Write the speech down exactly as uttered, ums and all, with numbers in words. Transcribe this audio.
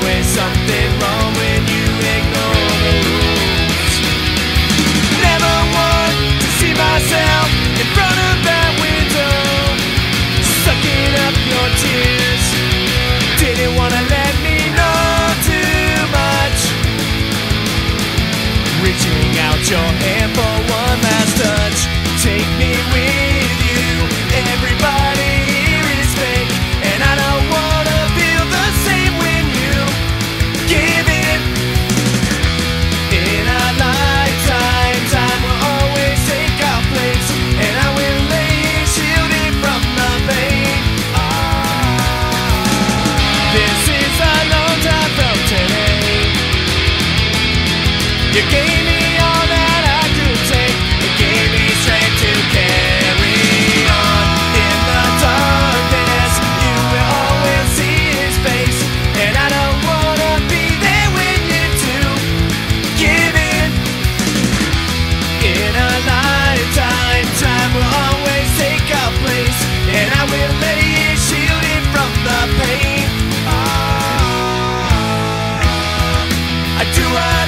always something wrong when you ignore the rules. Never want to see myself in front of that window, sucking up your tears. Didn't wanna let me know too much. Reaching out your hand for one last touch. Take me with you. Everybody here is fake, and I don't wanna feel the same when you give in. In our lifetime, time will always take our place, and I will lay shielded from the pain. This is a long time from today. You gave me all that I could take. You gave me strength to carry on. In the darkness, you will always see his face, and I don't wanna be there when you do give in. In a lifetime, time will always take our place, and I will lay it shielded from the pain. I do I